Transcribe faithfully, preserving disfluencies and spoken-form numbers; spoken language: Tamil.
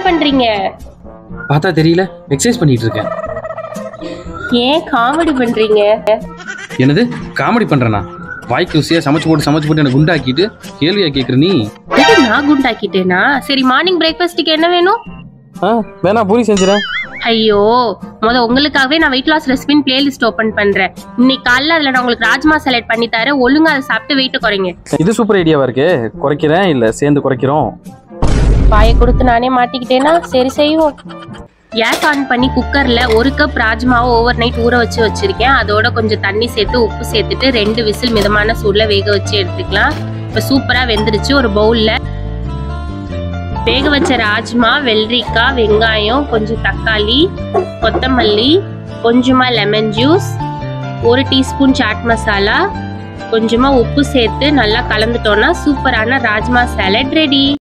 பண்றீங்க? பார்த்தா தெரியல, எக்ஸசைஸ் பண்ணிட்டு இருக்கேன். ஏன் காமெடி பண்றீங்க? என்னது காமெடி பண்றேனா? வாய்க்கு ருசியா சமைச்சு போட்டு சமைச்சு போட்டு எனக்கு குண்டாக்கிட்டு கேள்வியா கேக்குற நீ? நான் குண்டாக்கிட்டேனா? சரி, மார்னிங் பிரேக்ஃபாஸ்ட்டுக்கு என்ன வேணும்? வேணா பூரி செஞ்சுறேன். ஐயோ, முத உங்களுக்காகவே நான் வெயிட் லாஸ் ரெசிபின் பிளேலிஸ்ட் ஓபன் பண்றேன். இன்னைக்கு காலைல அதுல நான் உங்களுக்கு ராஜ்மா செலக்ட் பண்ணி தரேன். ஒழுங்கா அதை சாப்பிட்டு வெயிட் குறைங்க. இது சூப்பர் ஐடியாவா இருக்கு. குறைக்கிறேன், இல்ல சேர்ந்து குறைக்கிறோம். பாயை கொடுத்து நானே மாட்டிக்கிட்டேனா? சரி செய்வோம். கேஸ் ஆன் பண்ணி குக்கர்ல ஒரு கப் ராஜ்மாவை ஓவர் நைட் ஊற வச்சு வச்சிருக்கேன். அதோட கொஞ்சம் தண்ணி சேர்த்து உப்பு சேர்த்துட்டு ரெண்டு விசில் மிதமான சூடுல வேக வச்சு எடுத்துக்கலாம். இப்ப சூப்பரா வெந்துருச்சு. ஒரு பவுல்ல வேக வச்ச ராஜ்மா, வெள்ளரிக்காய், வெங்காயம், கொஞ்சம் தக்காளி, கொத்தமல்லி, கொஞ்சமா லெமன் ஜூஸ், ஒரு டீஸ்பூன் சாட் மசாலா, கொஞ்சமா உப்பு சேர்த்து நல்லா கலந்துட்டோம்னா சூப்பரான ராஜ்மா சாலட் ரெடி.